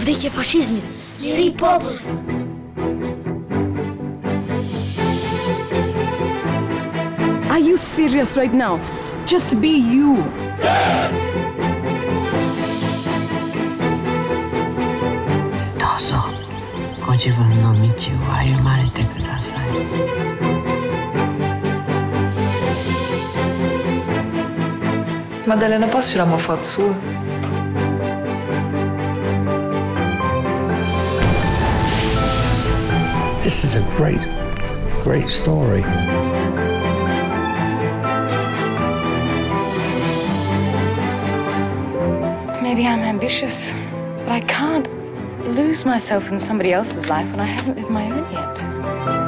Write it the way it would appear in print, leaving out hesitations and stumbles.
Dov'è fascismi? Liri popolo. Are you serious right now? Just be you. Dozo, ご自分の道を歩まれてください。 Maddalena, posso tirar uma foto sua? This is a great story. Maybe I'm ambitious, but I can't lose myself in somebody else's life when I haven't lived my own yet.